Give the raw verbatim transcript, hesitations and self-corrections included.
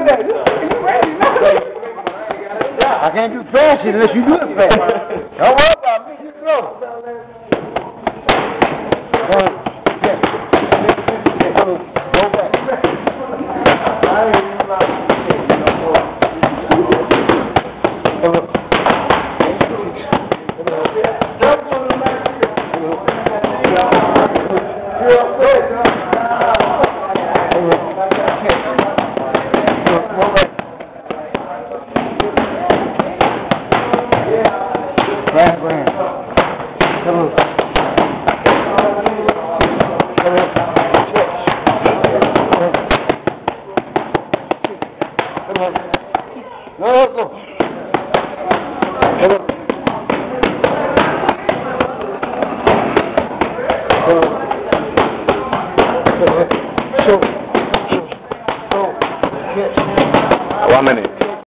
that. You ready, man. I can't do fast unless you do it fast. Don't worry about me. You go. Go back. I ain't even allowed to say no more. Grand, grand. Come on. Come on. Come on. No, no, no. Come on. Come on. Come on. Show. Show. Show. One minute.